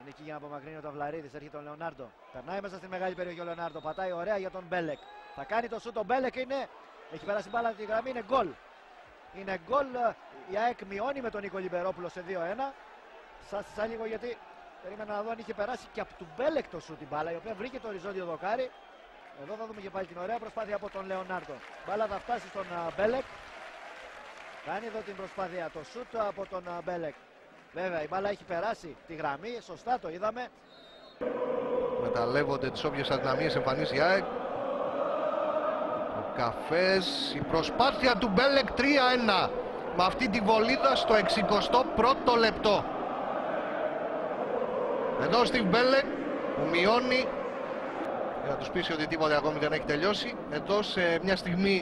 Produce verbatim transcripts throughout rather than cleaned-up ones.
εκεί για να απομακρύνει ο Ταυλαρίδης. Έρχεται τον Λεωνάρντο. Περνάει μέσα στη μεγάλη περιοχή ο Λεωνάρντο. Πατάει ωραία για τον Μπέλεκ. Θα κάνει το σούτ. Ο Μπέλεκ είναι. Έχει περάσει μπάλα τη γραμμή. Είναι γκολ. Είναι γκολ. Η ΑΕΚ μειώνει με τον Νίκο Λιμπερόπουλο σε δύο ένα. Σάστησα λίγο γιατί περίμενα να δω αν είχε περάσει και από του Μπέλεκ το σούτ η μπάλα, η οποία βρήκε το οριζόντιο δοκάρι. Εδώ θα δούμε και πάλι την ωραία προσπάθεια από τον Λεωνάρντο. Μπάλα θα φτάσει στον Μπέλεκ. Κάνει εδώ την προσπάθεια το σούτ από τον Μπέλεκ. Βέβαια η μπάλα έχει περάσει τη γραμμή, σωστά το είδαμε. Μεταλλεύονται τις όποιες αδυναμίες εμφανίζει η ΑΕΚ. Ο Καφές, η προσπάθεια του Μπέλεκ τρία ένα. Με αυτή τη βολίδα στο εξηκοστό πρώτο λεπτό. Εδώ στη Μπέλεκ που μειώνει για να τους πείσει ότι τίποτα ακόμη δεν έχει τελειώσει. Εδώ σε μια στιγμή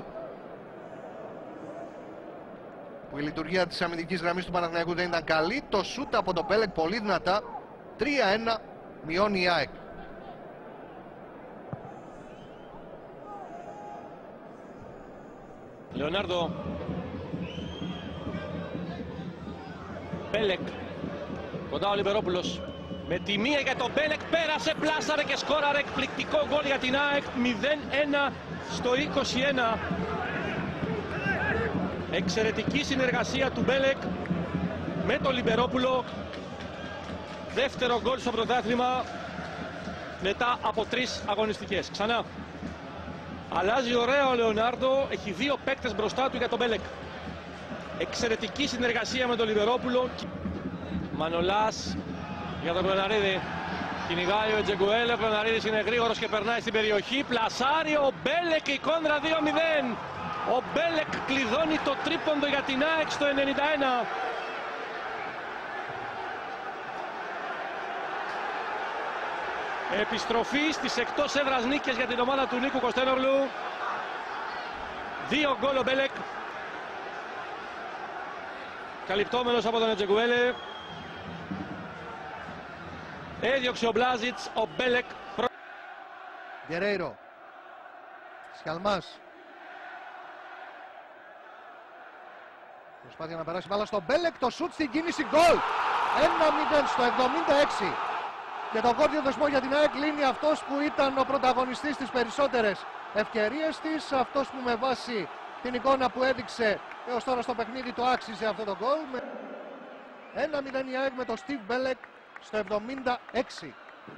που η λειτουργία της αμυντικής γραμμής του Παναθηναϊκού δεν ήταν καλή, το σούτ από τον Μπέλεκ πολύ δυνατά. τρία ένα μειώνει η ΑΕΚ. Λεωνάρντο. Μπέλεκ. Κοντά ο Λιμπερόπουλος. Με τη μία για τον Μπέλεκ, πέρασε, πλάσαρε και σκόραρε εκπληκτικό γκολ για την ΑΕΚ. μηδέν ένα στο είκοσι ένα. Εξαιρετική συνεργασία του Μπέλεκ με τον Λιμπερόπουλο. Δεύτερο γκολ στο πρωτάθλημα μετά από τρεις αγωνιστικές. Ξανά. Αλλάζει ωραία ο Λεωνάρντο, έχει δύο παίκτες μπροστά του για τον Μπέλεκ. Εξαιρετική συνεργασία με τον Λιμπερόπουλο. Μανολάς για τον Κλωναρίδη. Κυνηγάει ο Τζεγκουέλε, ο Κλωναρίδης είναι γρήγορος και περνάει στην περιοχή. Πλασάρει ο Μπέλεκ, η κόντρα δύο μηδέν. Ο Μπέλεκ κλειδώνει το τρίποντο για την ΑΕΚ στο ενενήντα ένα. Επιστροφή στις εκτός έδρας νίκες για την ομάδα του Νίκου Κωστένογλου. Δύο γκολ ο Μπέλεκ. Καλυπτόμενος από τον Ετζεγκουέλε. Έδιωξε ο Μπλάζιτς, ο Μπέλεκ. Γκερέιρο. Σκαλμάς. Προσπάθεια να περάσει μπάλα στον Μπέλεκ, το σουτ στην κίνηση, γκολ! ένα μηδέν στο εβδομήντα έξι. Και το κόρδιο δεσμό για την ΑΕΚ λύνει αυτός που ήταν ο πρωταγωνιστής στις περισσότερες ευκαιρίες της. Αυτός που με βάση την εικόνα που έδειξε έως τώρα στο παιχνίδι το άξιζε αυτό το γκολ. ένα μηδέν η ΑΕΚ με τον Στιβ Μπέλεκ στο εβδομήντα έξι.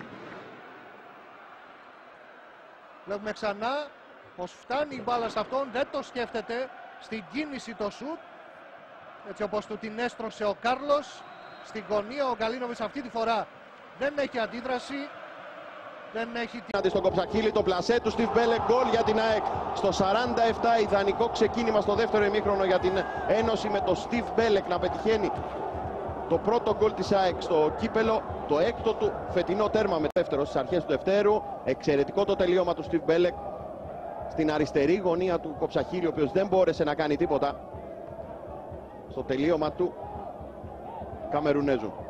Βλέπουμε ξανά πως φτάνει η μπάλα σε αυτόν, δεν το σκέφτεται, στην κίνηση το σουτ. Έτσι όπως του την έστρωσε ο Κάρλος στην γωνία, ο Γκαλίνοβιτς αυτή τη φορά δεν έχει αντίδραση, δεν έχει... Στον Κοψαχίλη το πλασέ του Στιβ Μπέλεκ, γκολ για την ΑΕΚ στο σαράντα επτά, ιδανικό ξεκίνημα στο δεύτερο ημίχρονο για την Ένωση με το Στιβ Μπέλεκ να πετυχαίνει το πρώτο γκολ της ΑΕΚ στο κύπελο, το έκτο του φετινό τέρμα με το δεύτερο στις αρχές του δευτέρου. Εξαιρετικό το τελείωμα του Στιβ Μπέλεκ στην αριστερή γωνία του Κοψαχίλη, ο οποίος δεν μπόρεσε να κάνει τίποτα στο τελείωμα του Καμερουνέζου.